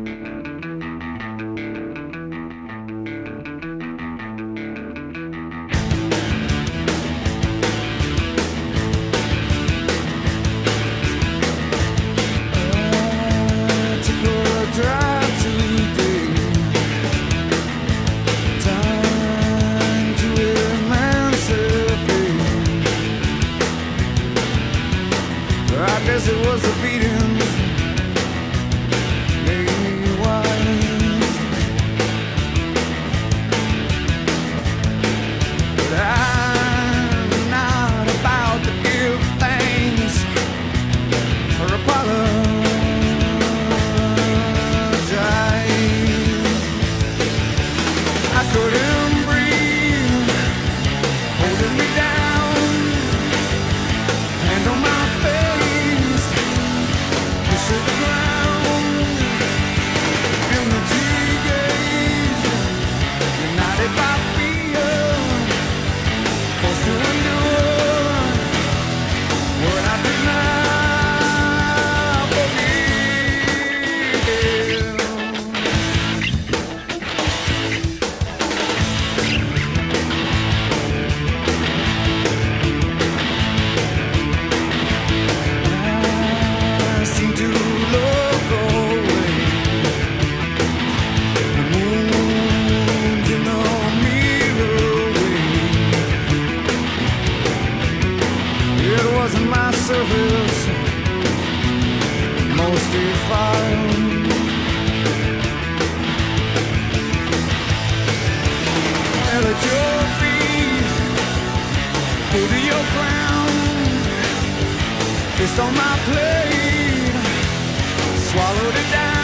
I guess it was a beating, made me wise. But I'm not about to give thanks or apologize. I couldn't breathe, holding me down, hand on my face to the ground, empty gaze, united by fear, forced to endure what I did not forgive. I seem to look away, the moon's in the mirror wave. It wasn't my surface, most defiled. Held at your feet, pulled to your ground, fist on my plate, swallowed it down.